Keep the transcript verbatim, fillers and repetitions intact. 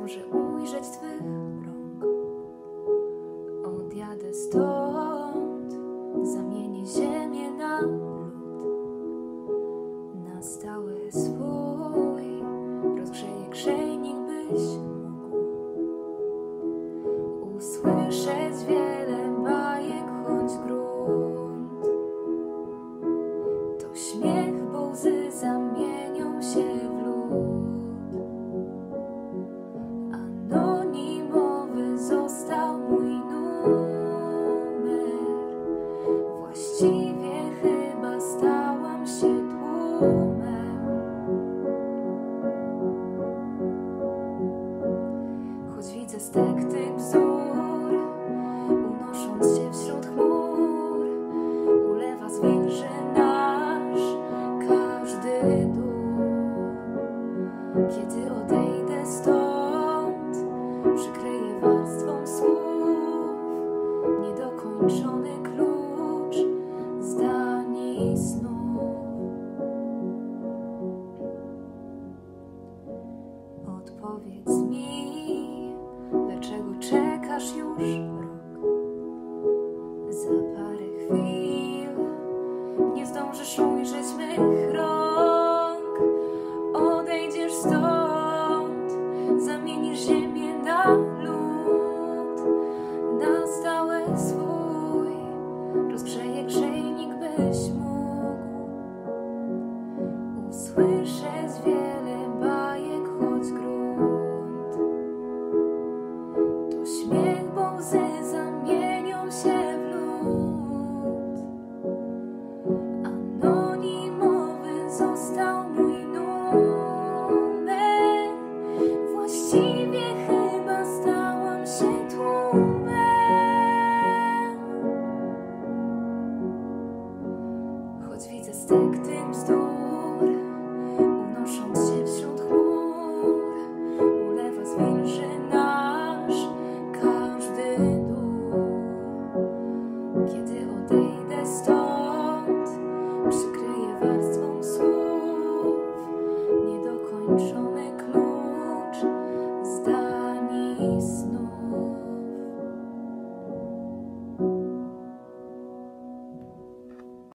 zdążę ujrzeć Twych rąk. Odjadę stąd, zamienię ziemię na lód, na stałe swój rozgrzeję grzejnik, byś mógł usłyszeć wiele bajek, choć grunt to śmiech, bo łzy zamienią się w lód. Anonimowy został mój numer, właściwie chyba stałam się tłumem. Choć widzę stekty bzdur, unosząc się wśród chmur, ulewa zwilży nasz każdy dół. Kiedy odejdę stąd, przykryję warstwą słów niedokończony klucz zdań i snów. Odpowiedz mi, dlaczego czekasz już?